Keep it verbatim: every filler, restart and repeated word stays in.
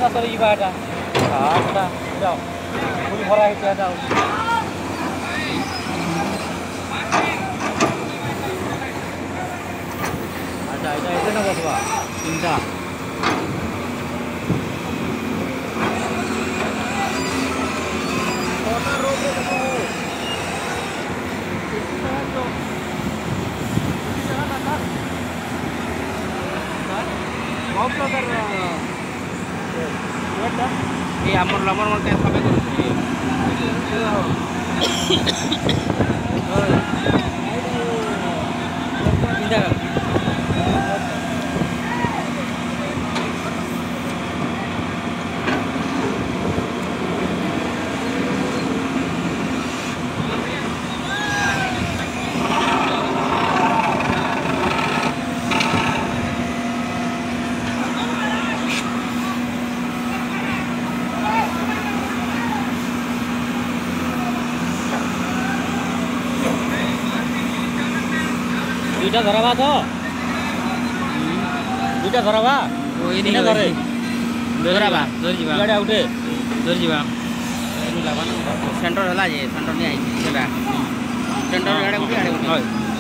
ना सर ये बाटा आटा जाओ पूरी भरा है क्या जाओ अच्छा এটা এটা না বসবা তিনটা কোনা রোগে দেখো ये आमर लमर मन के सबे करूची चिंता कर दुईटा धरावा तो दुईटा धरावा कोई नहीं धरे धरावा धर जीवा गाड़ी आउटे धर जीवा सेंटर हला जे सेंटर नहीं आई सेबा सेंटर गाड़ी उठी गाड़ी उठी